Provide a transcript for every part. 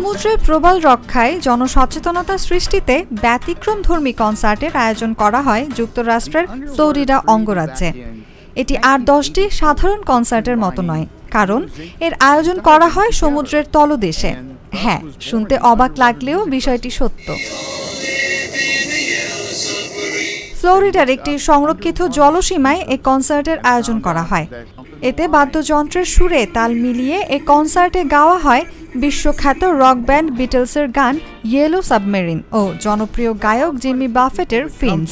সমুদ্রের প্রবাল রক্ষায় জনসচেতনতা সৃষ্টিতে ব্যতিক্রমধর্মী কনসার্টের আয়োজন করা হয় যুক্তরাষ্ট্রের ফ্লোরিডা অঙ্গরাজ্যে। এটি ৮-১০টি সাধারণ কনসার্টের মতো নয়, কারণ এর আয়োজন করা হয় সমুদ্রের তলদেশে। হ্যাঁ, শুনতে অবাক লাগলেও বিষয়টি সত্য। ফ্লোরিডার একটি সংরক্ষিত জলসীমায় এই কনসার্টের আয়োজন করা হয়। এতে বাদ্যযন্ত্রের সুরে তাল মিলিয়ে এই কনসার্টে গাওয়া হয় বিশ্বখ্যাত রক ব্যান্ড বিটলসের গান ইয়েলো সাবমেরিন ও জনপ্রিয় গায়ক জিমি বাফেটের ফিন্স।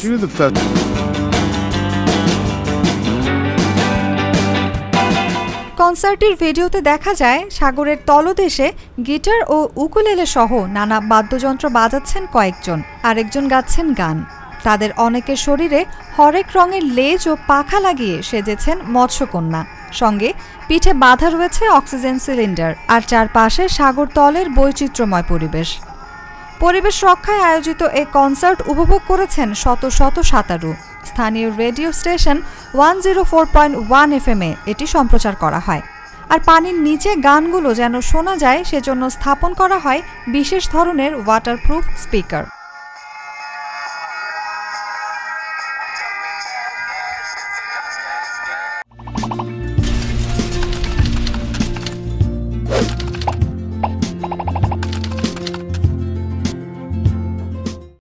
কনসার্টের ভিডিওতে দেখা যায় সাগরের তলদেশে গিটার ও উকুলেলে সহ নানা বাদ্যযন্ত্র বাজাচ্ছেন কয়েকজন, আরেকজন গাচ্ছেন গান। তাদের অনেকের শরীরে হরেক রঙের লেজ ও পাখা লাগিয়ে সেজেছেন মৎস্যকন্যা, সঙ্গে পিঠে বাঁধা রয়েছে অক্সিজেন সিলিন্ডার, আর চারপাশে সাগর তলের বৈচিত্র্যময় পরিবেশ রক্ষায় আয়োজিত এই কনসার্ট উপভোগ করেছেন শত শত সাঁতারু। স্থানীয় রেডিও স্টেশন 104.1 FM এটি সম্প্রচার করা হয়। আর পানির নিচে গানগুলো যেন শোনা যায় সেজন্য স্থাপন করা হয় বিশেষ ধরনের ওয়াটারপ্রুফ স্পিকার।